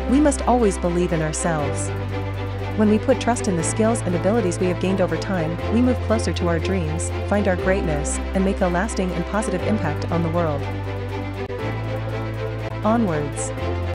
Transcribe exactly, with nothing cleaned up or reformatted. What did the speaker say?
We must always believe in ourselves. When we put trust in the skills and abilities we have gained over time, we move closer to our dreams, find our greatness, and make a lasting and positive impact on the world. Onwards.